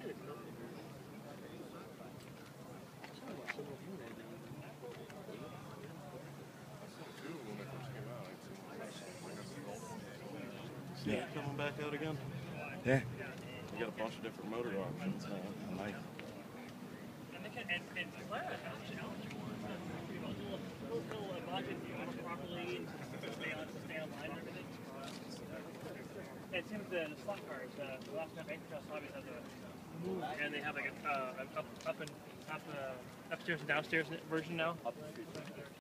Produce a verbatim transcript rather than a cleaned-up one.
See it coming back out again? Yeah. You got a bunch of different motor options now. Nice. And they can, and, and Clara has challenged one. He'll, he'll uh, budget you properly to stay on, to stay online and everything. It seems the, the slot cars, uh, the last time Across Hobbies has a move, and they have like a uh, up, up and up, uh, upstairs and downstairs version now.